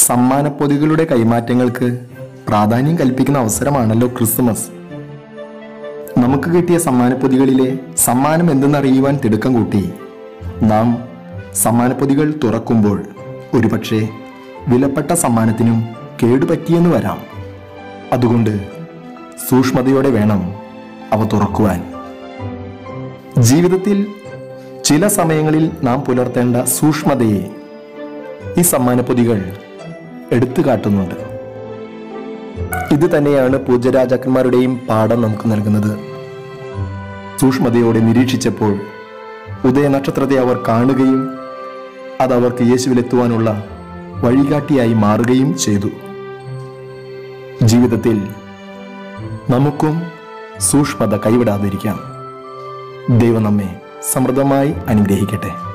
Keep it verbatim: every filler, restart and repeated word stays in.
സമ്മാനപ്പൊതികളുടെ കൈമാറ്റങ്ങൾക്ക് പ്രാധാന്യം കൽപ്പിക്കുന്ന അവസരമാണല്ലോ ക്രിസ്മസ്. നമുക്ക് കിട്ടിയ സമ്മാനപ്പൊതികളിലെ സമ്മാനം എന്തെന്നറിയുവാൻ തിടുക്കം കൂട്ടി നാം സമ്മാനപ്പൊതികൾ തുറക്കുമ്പോൾ ഒരുപക്ഷെ വിലപ്പെട്ട സമ്മാനത്തിനും കേടുപറ്റിയെന്ന് വരാം. അതുകൊണ്ട് സൂക്ഷ്മതയോടെ വേണം അവ തുറക്കുവാൻ. ജീവിതത്തിൽ ചില സമയങ്ങളിൽ നാം പുലർത്തേണ്ട സൂക്ഷ്മതയെ ഈ സമ്മാനപ്പൊതികൾ എടുത്തു കാട്ടുന്നുണ്ട്. ഇത് തന്നെയാണ് പൂജ്യരാജാക്കന്മാരുടെയും പാഠം നമുക്ക് നൽകുന്നത്. സൂക്ഷ്മതയോടെ നിരീക്ഷിച്ചപ്പോൾ ഉദയനക്ഷത്രത്തെ അവർ കാണുകയും അത് അവർക്ക് യേശുവിലെത്തുവാനുള്ള വഴികാട്ടിയായി മാറുകയും ചെയ്തു. ജീവിതത്തിൽ നമുക്കും സൂക്ഷ്മത കൈവിടാതിരിക്കാം. ദൈവം നമ്മെ സമൃദ്ധമായി അനുഗ്രഹിക്കട്ടെ.